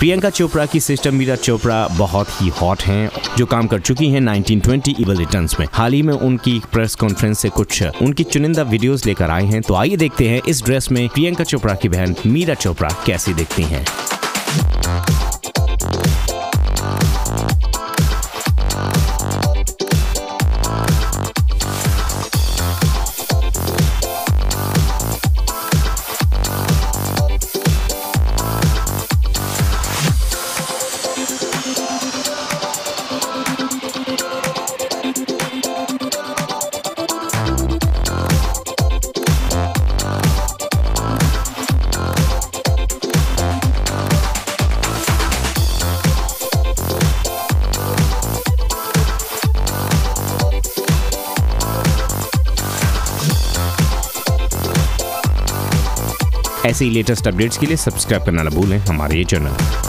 प्रियंका चोपड़ा की सिस्टर मीरा चोपड़ा बहुत ही हॉट हैं, जो काम कर चुकी हैं 1920 इवल रिटर्न्स में। हाल ही में उनकी प्रेस कॉन्फ्रेंस से कुछ उनकी चुनिंदा वीडियोस लेकर आए हैं, तो आइए देखते हैं इस ड्रेस में प्रियंका चोपड़ा की बहन मीरा चोपड़ा कैसी दिखती हैं। ऐसे ही लेटेस्ट अपडेट्स के लिए सब्सक्राइब करना ना भूलें हमारे ये चैनल।